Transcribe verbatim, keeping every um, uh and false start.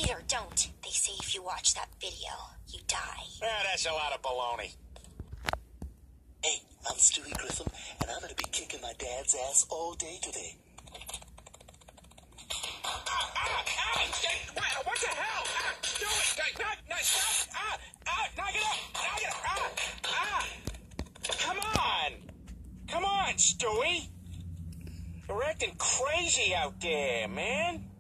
it or don't. They say if you watch that video, you die. Ah, that's a lot of baloney. Hey, I'm Stewie Griffin, and I'm gonna be kicking my dad's ass all day today. Ah, ah, ah, what, what the hell? Ah, do it! No, no, stop! Ah, ah, knock it up! Knock it up! Ah, ah! Come on! Come on, Stewie! You're acting crazy out there, man.